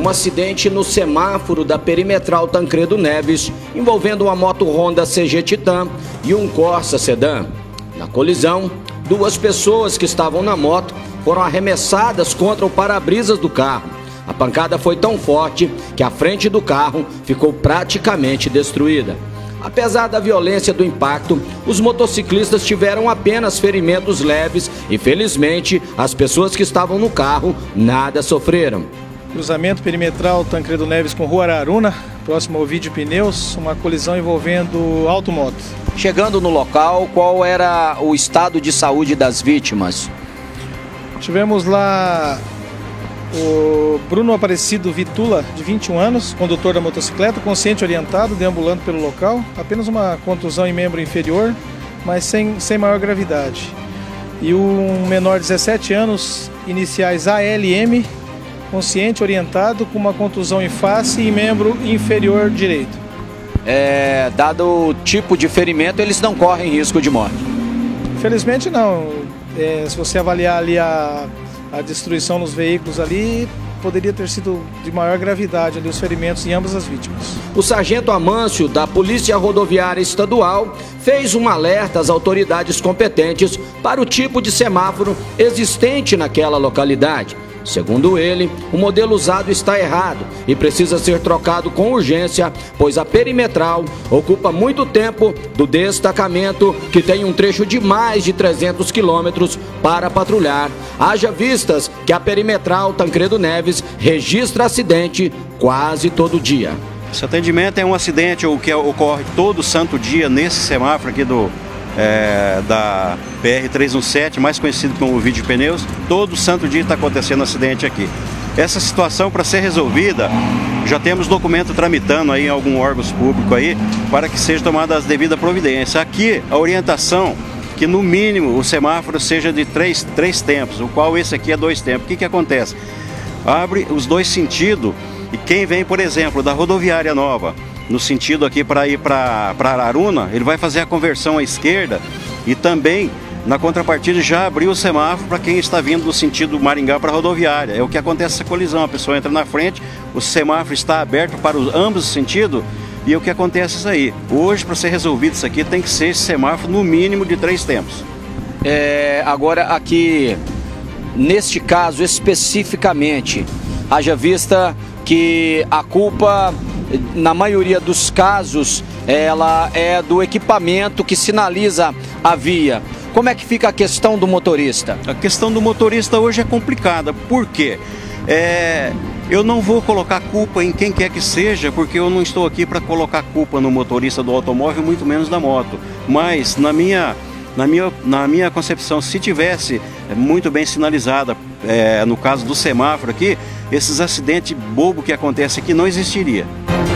um acidente no semáforo da Perimetral Tancredo Neves, envolvendo uma moto Honda CG Titan e um Corsa sedã. Na colisão, 2 pessoas que estavam na moto foram arremessadas contra o para-brisas do carro. A pancada foi tão forte que a frente do carro ficou praticamente destruída. Apesar da violência do impacto, os motociclistas tiveram apenas ferimentos leves e, felizmente, as pessoas que estavam no carro nada sofreram. Cruzamento perimetral Tancredo Neves com Rua Araruna, próximo ao Ovidio Pneus, uma colisão envolvendo automoto. Chegando no local, qual era o estado de saúde das vítimas? Tivemos lá o Bruno Aparecido Vitula, de 21 anos, condutor da motocicleta, consciente orientado, deambulando pelo local. Apenas uma contusão em membro inferior, mas sem maior gravidade. E um menor de 17 anos, iniciais ALM, consciente orientado, com uma contusão em face e membro inferior direito. Dado o tipo de ferimento, eles não correm risco de morte? Infelizmente não. Se você avaliar ali a destruição nos veículos ali, poderia ter sido de maior gravidade ali os ferimentos em ambas as vítimas. O sargento Amâncio, da Polícia Rodoviária Estadual, fez um alerta às autoridades competentes para o tipo de semáforo existente naquela localidade. Segundo ele, o modelo usado está errado e precisa ser trocado com urgência, pois a perimetral ocupa muito tempo do destacamento, que tem um trecho de mais de 300 quilômetros para patrulhar. Haja vistas que a perimetral Tancredo Neves registra acidente quase todo dia. Esse atendimento é um acidente que ocorre todo santo dia nesse semáforo aqui da BR-317, mais conhecido como Ovidio Pneus. Todo santo dia está acontecendo acidente aqui. Essa situação, para ser resolvida, já temos documento tramitando aí em algum órgão público aí, para que seja tomada as devidas providências. Aqui, a orientação que no mínimo o semáforo seja de três tempos, o qual esse aqui é 2 tempos. O que acontece? Abre os 2 sentidos, e quem vem, por exemplo, da rodoviária nova, no sentido aqui para ir para Araruna, ele vai fazer a conversão à esquerda, e também na contrapartida já abriu o semáforo para quem está vindo do sentido Maringá para a rodoviária. É o que acontece essa colisão, a pessoa entra na frente, o semáforo está aberto para ambos os sentidos, e é o que acontece isso aí. Hoje, para ser resolvido isso aqui, tem que ser esse semáforo no mínimo de 3 tempos. Agora aqui, neste caso especificamente, haja vista que a culpa, na maioria dos casos, ela é do equipamento que sinaliza a via. Como é que fica a questão do motorista? A questão do motorista hoje é complicada. Por quê? Eu não vou colocar culpa em quem quer que seja, porque eu não estou aqui para colocar culpa no motorista do automóvel, muito menos da moto. Mas, na minha concepção, se tivesse muito bem sinalizada, no caso do semáforo aqui, esses acidentes bobos que acontecem aqui não existiria.